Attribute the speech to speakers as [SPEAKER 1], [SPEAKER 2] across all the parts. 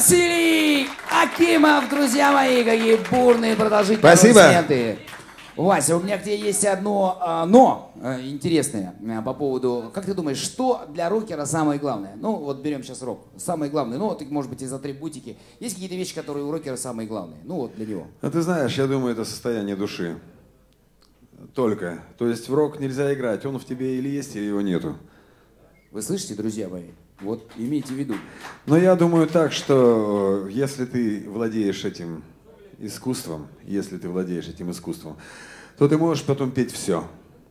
[SPEAKER 1] Василий Акимов, друзья мои, какие бурные продолжительные
[SPEAKER 2] Спасибо.
[SPEAKER 1] аплодисменты. Вася, у меня к тебе есть одно но интересное по поводу, как ты думаешь, что для рокера самое главное? Ну, вот берем сейчас рок. Самое главное, ну, вот, может быть, из атрибутики. Есть какие-то вещи, которые у рокера самые главные? Ну, вот для него.
[SPEAKER 2] Ну, ты знаешь, я думаю, это состояние души. Только. То есть в рок нельзя играть. Он в тебе или есть, или его нету.
[SPEAKER 1] Вы слышите, друзья мои? Вот имейте в виду.
[SPEAKER 2] Но я думаю так, что если ты владеешь этим искусством, то ты можешь потом петь все.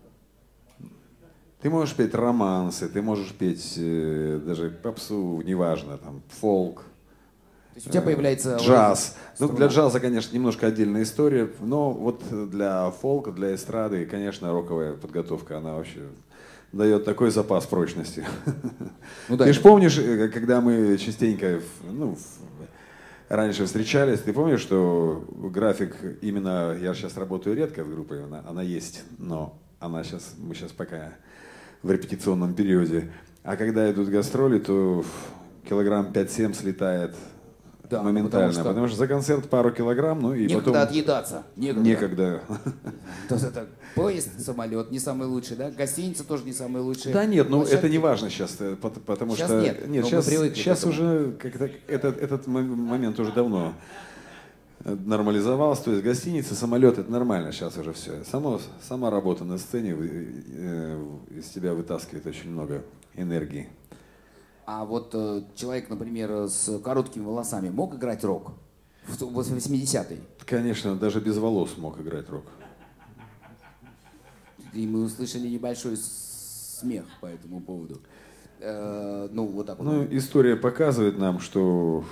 [SPEAKER 2] Ты можешь петь романсы, ты можешь петь даже попсу, неважно, там, фолк,
[SPEAKER 1] То есть у тебя появляется...
[SPEAKER 2] джаз. Ну, для джаза, конечно, немножко отдельная история, но вот для фолка, для эстрады, конечно, роковая подготовка, она вообще дает такой запас прочности.
[SPEAKER 1] Ну, да,
[SPEAKER 2] Ты же помнишь, когда мы частенько раньше встречались, ты помнишь, что график именно, я сейчас работаю редко в группе, она есть, но мы сейчас пока в репетиционном периоде. А когда идут гастроли, то килограмм 5-7 слетает моментально. Потому что за концерт пару килограмм, ну и
[SPEAKER 1] некогда
[SPEAKER 2] потом...
[SPEAKER 1] отъедаться.
[SPEAKER 2] Некогда.
[SPEAKER 1] Поезд, самолет не самый лучший, да? Гостиница тоже не самая лучшая.
[SPEAKER 2] Да нет, ну это не важно сейчас, потому
[SPEAKER 1] сейчас
[SPEAKER 2] что...
[SPEAKER 1] Нет,
[SPEAKER 2] сейчас уже этот момент уже давно нормализовался. То есть гостиница, самолет, это нормально сейчас уже все. Сама работа на сцене из тебя вытаскивает очень много энергии.
[SPEAKER 1] А вот человек, например, с короткими волосами мог играть рок в 80-е?
[SPEAKER 2] Конечно, даже без волос мог играть рок.
[SPEAKER 1] И мы услышали небольшой смех по этому поводу. Ну, вот так вот.
[SPEAKER 2] Ну, история показывает нам, что...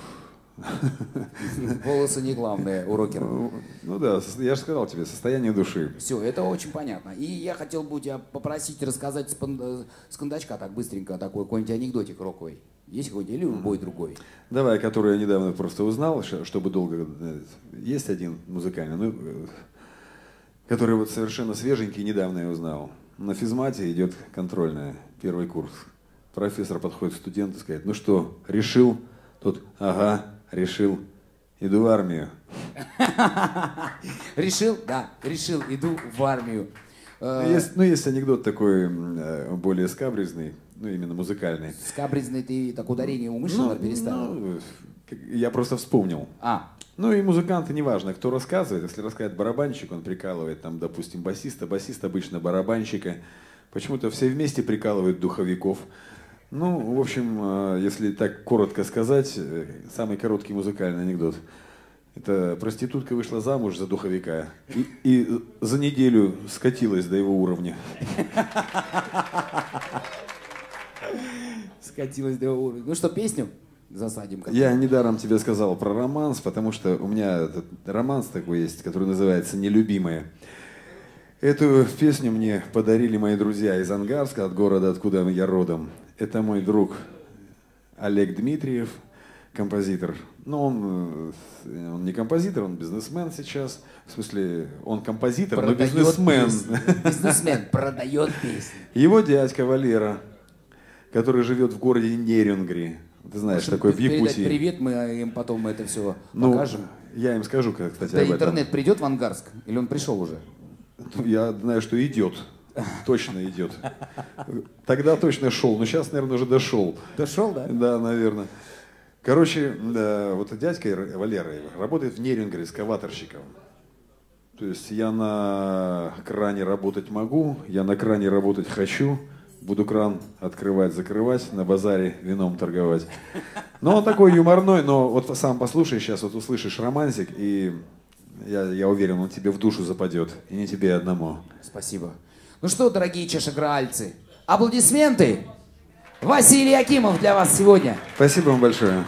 [SPEAKER 1] Волосы не главное у рокера.
[SPEAKER 2] Ну да, я же сказал тебе, состояние души.
[SPEAKER 1] Все, это очень понятно. И я хотел бы тебя попросить рассказать с кондачка так быстренько такой какой-нибудь анекдотик роковый. Есть какой-нибудь или любой другой?
[SPEAKER 2] Давай, который я недавно просто узнал, чтобы долго... Есть один музыкальный, ну, который вот совершенно свеженький, недавно я узнал. На физмате идет контрольная, первый курс. Профессор подходит к студенту и говорит: ну что, решил? Тот: ага, решил. Иду в армию.
[SPEAKER 1] Решил? Да, решил, иду в армию.
[SPEAKER 2] Есть анекдот такой, более скабрезный, ну именно музыкальный.
[SPEAKER 1] Скабрезный, ты так ударение умышленно переставил?
[SPEAKER 2] Я просто вспомнил.
[SPEAKER 1] Ну
[SPEAKER 2] и музыканты, неважно, кто рассказывает. Если рассказывает барабанщик, он прикалывает там, допустим, басиста, басист обычно барабанщика. Почему-то все вместе прикалывают духовиков. Ну, в общем, если так коротко сказать, самый короткий музыкальный анекдот. Это проститутка вышла замуж за духовика и за неделю скатилась до его уровня.
[SPEAKER 1] Скатилась до его уровня. Ну что, песню засадим?
[SPEAKER 2] Я недаром тебе сказал про романс, потому что у меня этот романс такой есть, который называется «Нелюбимая». Эту песню мне подарили мои друзья из Ангарска, от города, откуда я родом. Это мой друг Олег Дмитриев, композитор. Но он не композитор, он бизнесмен сейчас. В смысле, он композитор, но бизнесмен.
[SPEAKER 1] Бизнесмен продает песни.
[SPEAKER 2] Его дядька Валера, который живет в городе Нерюнгри. Ты знаешь, такой в Якутии.
[SPEAKER 1] Привет, мы им потом это все покажем.
[SPEAKER 2] Я им скажу, кстати,
[SPEAKER 1] об этом. Интернет придет в Ангарск? Или он пришел уже?
[SPEAKER 2] Я знаю, что идет. Точно идет. Тогда точно шел, но сейчас, наверное, уже дошел.
[SPEAKER 1] Дошел, да?
[SPEAKER 2] Да, наверное. Короче, вот дядька Валера работает в Нерюнгре экскаваторщиком. То есть я на кране работать могу, я на кране работать хочу. Буду кран открывать, закрывать, на базаре вином торговать. Но он такой юморной, но вот сам послушай сейчас, вот услышишь романсик, и я уверен, он тебе в душу западет, и не тебе одному.
[SPEAKER 1] Спасибо. Ну что, дорогие чешеграальцы, аплодисменты! Василий Акимов для вас сегодня.
[SPEAKER 2] Спасибо вам большое.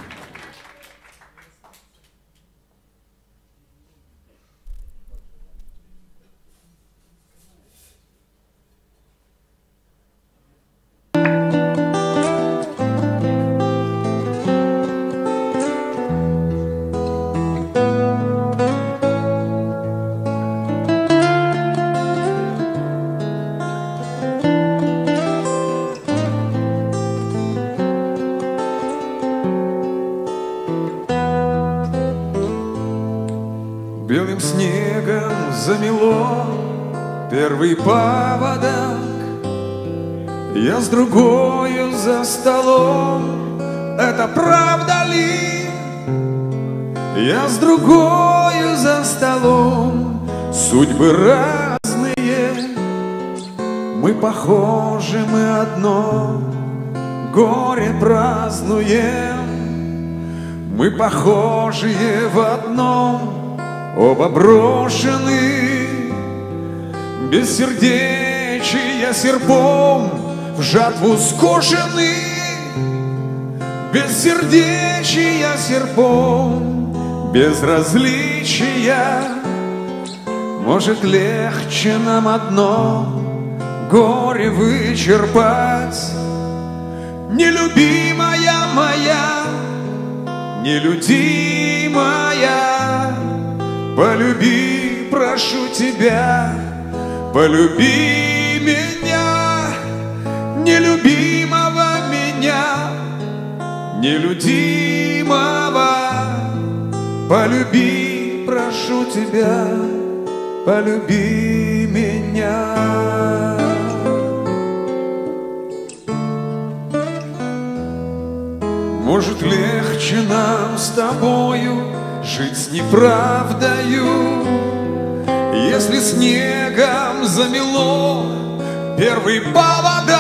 [SPEAKER 2] Белым снегом замело первый паводок. Я с другою за столом, это правда ли? Я с другою за столом, судьбы разные. Мы похожи, мы одно, горе празднуем. Мы похожие в одном, оба брошены. Бессердечия серпом в жатву скошены. Бессердечия серпом, безразличия. Может, легче нам одно горе вычерпать. Нелюбимая моя, нелюдимая, полюби, прошу тебя, полюби меня, нелюбимого меня, нелюдимого, полюби, прошу тебя, полюби меня. Может, легче нам с тобою жить с неправдою, если снегом замело первый паводок,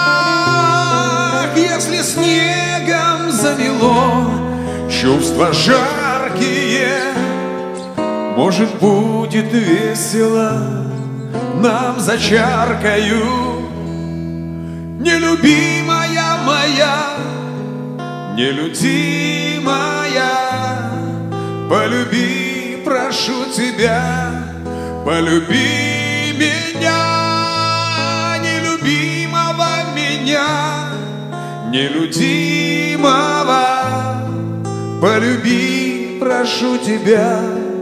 [SPEAKER 2] если снегом замело чувства жаркие. Может, будет весело нам за чаркою. Нелюбимая моя, нелюдимая, полюби, прошу тебя, полюби меня, нелюбимого меня, нелюдимого, полюби, прошу тебя,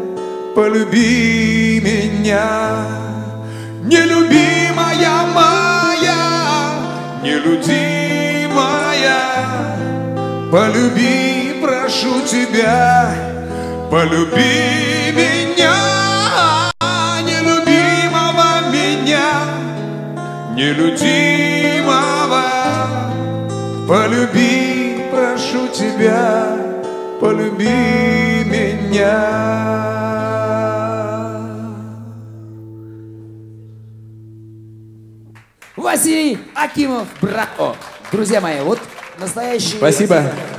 [SPEAKER 2] полюби меня, нелюбимая моя, нелюдимая, полюби, прошу тебя, полюби меня, нелюбимого меня, нелюдимого, полюби, прошу тебя, полюби меня.
[SPEAKER 1] Василий Акимов, браво! Друзья мои, вот настоящий...
[SPEAKER 3] Спасибо.